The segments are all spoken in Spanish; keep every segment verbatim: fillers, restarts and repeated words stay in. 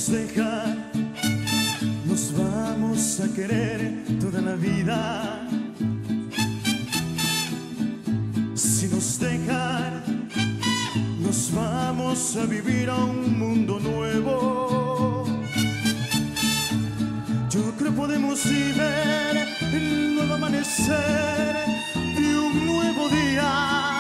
dejan, nos vamos a querer toda la vida. Si nos dejan, nos vamos a vivir a un mundo nuevo. Yo creo podemos ver el nuevo amanecer de un nuevo día.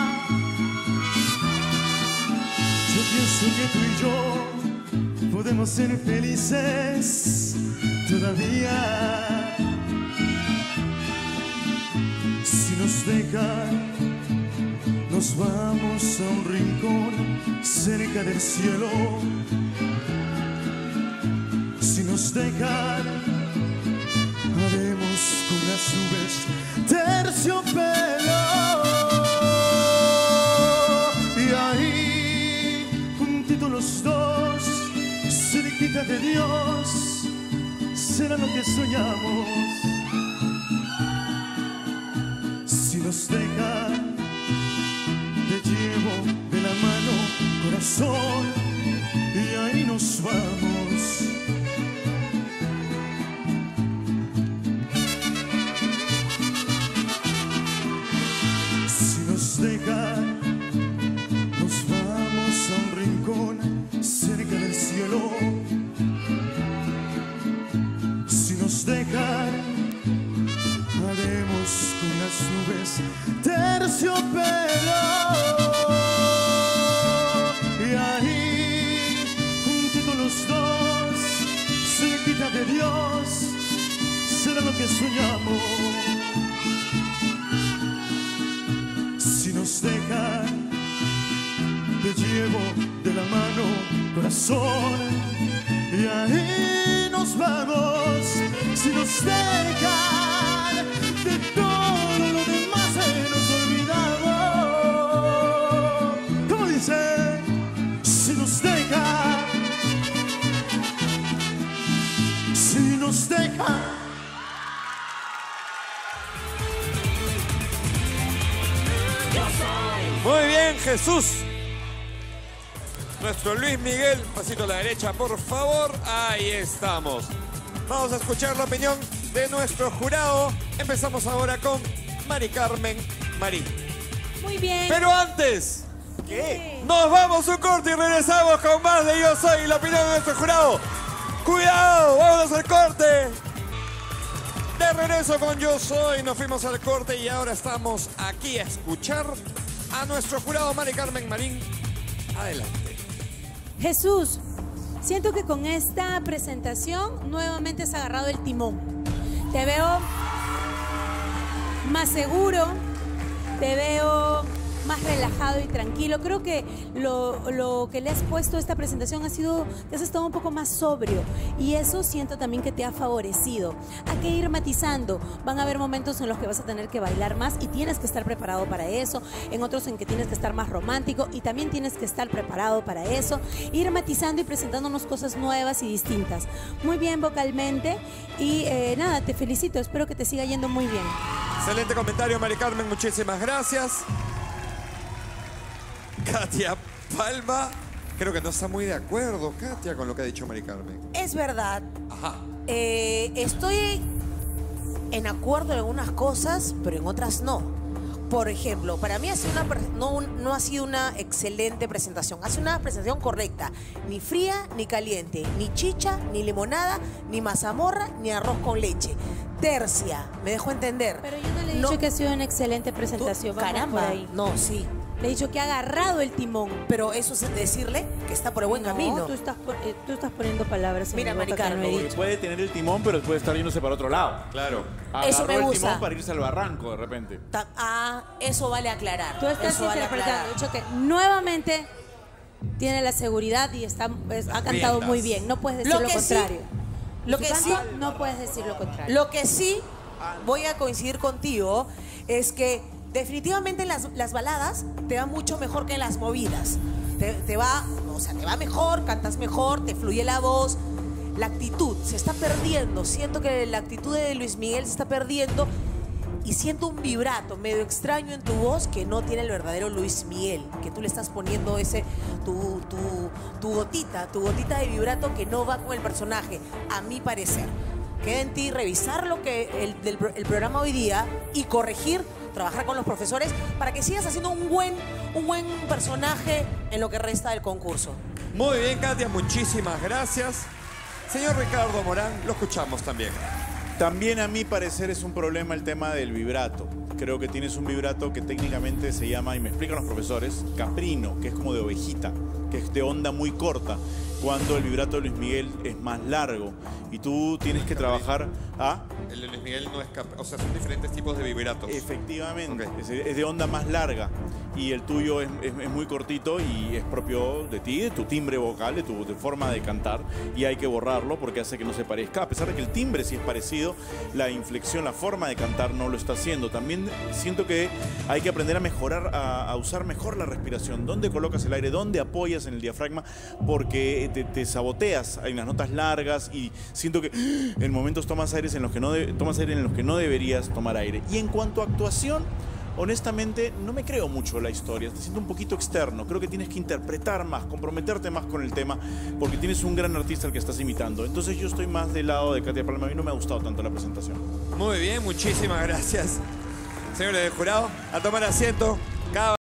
Yo pienso que tú y yo podemos ser felices todavía. Si nos dejan, nos vamos a un rincón cerca del cielo. Si nos dejan, haremos con las nubes terciopelo. Y ahí, juntitos los dos, cerquita de Dios, será lo que soñamos. Si nos dejan, te llevo de la mano, corazón, y ahí nos vamos. Si nos dejan, nos vamos a un rincón cerca del cielo. Si nos dejan, haremos con las nubes terciopelo. Y ahí, juntitos los dos, cerquita de Dios, será lo que soñamos. Si nos dejan, te llevo de la mano, corazón, y ahí nos vamos. Si nos dejan, de todo lo demás se nos olvidamos. ¿Cómo dice? Si nos dejan, si nos dejan. Muy bien, Jesús. Nuestro Luis Miguel, pasito a la derecha, por favor. Ahí estamos. Vamos a escuchar la opinión de nuestro jurado. Empezamos ahora con Mari Carmen Marín. Muy bien. Pero antes, ¿qué? Nos vamos a un corte y regresamos con más de Yo Soy, la opinión de nuestro jurado. ¡Cuidado! ¡Vamos al corte! De regreso con Yo Soy, nos fuimos al corte y ahora estamos aquí a escuchar a nuestro jurado Mari Carmen Marín. Adelante. Jesús, siento que con esta presentación nuevamente has agarrado el timón. Te veo más seguro, te veo más relajado y tranquilo. Creo que lo, lo que le has puesto a esta presentación ha sido que has estado un poco más sobrio y eso siento también que te ha favorecido. Hay que ir matizando. Van a haber momentos en los que vas a tener que bailar más y tienes que estar preparado para eso, en otros en que tienes que estar más romántico y también tienes que estar preparado para eso. Ir matizando y presentándonos cosas nuevas y distintas. Muy bien vocalmente y eh, nada, te felicito. Espero que te siga yendo muy bien. Excelente comentario, Mari Carmen. Muchísimas gracias. Katia Palma, creo que no está muy de acuerdo, Katia, con lo que ha dicho Mari Carmen. Es verdad. Ajá. Eh, estoy en acuerdo en algunas cosas, pero en otras no. Por ejemplo, para mí ha sido una, no, no ha sido una excelente presentación. Ha sido una presentación correcta. Ni fría, ni caliente. Ni chicha, ni limonada, ni mazamorra, ni arroz con leche. Tercia, me dejó entender. Pero yo no le he dicho no, que ha sido una excelente presentación. Tú, caramba, por ahí. no, sí. Le he dicho que ha agarrado el timón. Pero eso es decirle que está por el buen no, camino. Tú estás, eh, tú estás poniendo palabras en Mira, mi boca que no he dicho. Puede tener el timón, pero puede estar yéndose para otro lado. Claro. Agarró Eso me el gusta. timón para irse al barranco de repente. Ta- Ah, eso vale aclarar. Tú estás Eso vale interpretando. aclarar. De hecho, que nuevamente tiene la seguridad y está, es- ha cantado riendas. muy bien. No puedes decir Lo lo, que sí- contrario. Lo Su que canto, sí, no puedes decir lo contrario. lo que sí voy a coincidir contigo es que definitivamente las, las baladas te van mucho mejor que las movidas. Te, te va, o sea, te va mejor, cantas mejor, te fluye la voz. La actitud se está perdiendo. Siento que la actitud de Luis Miguel se está perdiendo y siento un vibrato medio extraño en tu voz que no tiene el verdadero Luis Miguel, que tú le estás poniendo ese, tu, tu, tu gotita, tu gotita de vibrato que no va con el personaje, a mi parecer. Queda en ti revisar lo que el, del, el programa hoy día y corregir, trabajar con los profesores para que sigas haciendo un buen, un buen personaje en lo que resta del concurso. Muy bien, Katia, muchísimas gracias. Señor Ricardo Morán, lo escuchamos también. También a mi parecer es un problema el tema del vibrato. Creo que tienes un vibrato que técnicamente se llama, y me explican los profesores, caprino, que es como de ovejita, que es de onda muy corta, cuando el vibrato de Luis Miguel es más largo. Y tú tienes que trabajar a... El de Luis Miguel no es cap... O sea, son diferentes tipos de vibratos. Efectivamente, Okay. es, es de onda más larga. Y el tuyo es, es, es muy cortito y es propio de ti, de tu timbre vocal, de tu de forma de cantar. Y hay que borrarlo porque hace que no se parezca. A pesar de que el timbre sí es parecido, la inflexión, la forma de cantar no lo está haciendo. También siento que hay que aprender a mejorar, a, a usar mejor la respiración. ¿Dónde colocas el aire? ¿Dónde apoyas en el diafragma? Porque te, te saboteas. Hay unas notas largas y siento que en momentos tomas aires en los que no de, tomas aire en los que no deberías tomar aire. Y en cuanto a actuación, honestamente no me creo mucho la historia, te siento un poquito externo. Creo que tienes que interpretar más, comprometerte más con el tema, porque tienes un gran artista al que estás imitando. Entonces yo estoy más del lado de Katia Palma. A mí no me ha gustado tanto la presentación. Muy bien, muchísimas gracias. Señores del jurado, a tomar asiento. Cada